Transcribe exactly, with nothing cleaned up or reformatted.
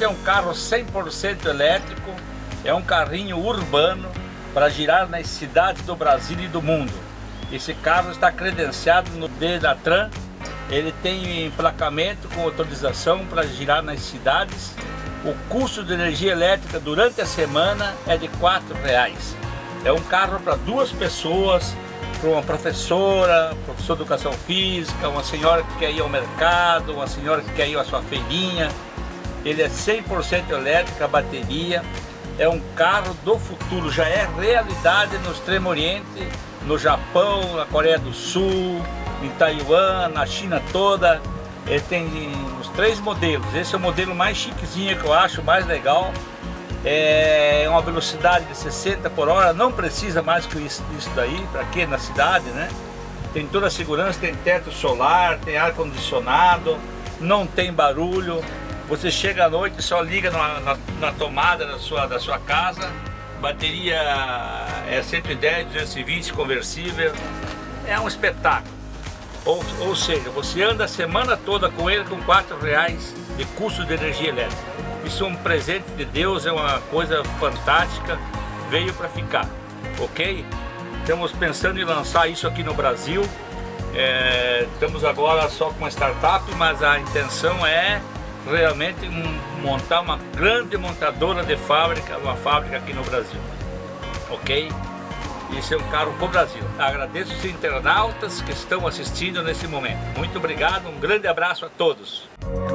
um carro cem por cento elétrico, é um carrinho urbano para girar nas cidades do Brasil e do mundo. Esse carro está credenciado no Denatran, ele tem emplacamento com autorização para girar nas cidades. O custo de energia elétrica durante a semana é de quatro reais. É um carro para duas pessoas, para uma professora, professor de educação física, uma senhora que quer ir ao mercado, uma senhora que quer ir à sua feirinha. Ele é cem por cento elétrico, a bateria. É um carro do futuro, já é realidade no Extremo Oriente, no Japão, na Coreia do Sul, em Taiwan, na China toda. Ele tem os três modelos. Esse é o modelo mais chiquezinho que eu acho, mais legal. É uma velocidade de sessenta por hora, não precisa mais que isso, isso daí, para quê? Na cidade, né? Tem toda a segurança, tem teto solar, tem ar condicionado, não tem barulho. Você chega à noite, só liga na, na, na tomada da sua, da sua casa. Bateria é cento e dez, duzentos e vinte, conversível. É um espetáculo. Ou, ou seja, você anda a semana toda com ele com quatro reais de custo de energia elétrica. Isso é um presente de Deus, é uma coisa fantástica, veio para ficar, ok? Estamos pensando em lançar isso aqui no Brasil. É, estamos agora só com uma startup, mas a intenção é realmente montar uma grande montadora de fábrica, uma fábrica aqui no Brasil, ok? Isso é um carro para o Brasil. Agradeço os internautas que estão assistindo nesse momento. Muito obrigado, um grande abraço a todos.